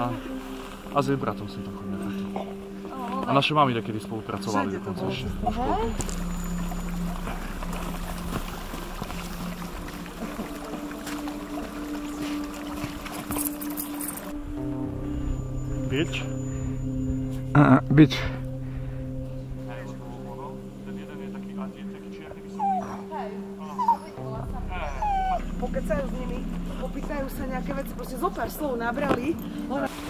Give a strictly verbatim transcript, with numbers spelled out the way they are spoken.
a s jej bratom som tam chodil takto. A naše mami takedy spolupracovali dokonca ešte po školku. Bič? Aha, bič. Ten jeden je taký, a je taký čierny vysoký. Pokecajú s nimi, popýtajú sa nejaké veci, proste zo pár slov nabrali.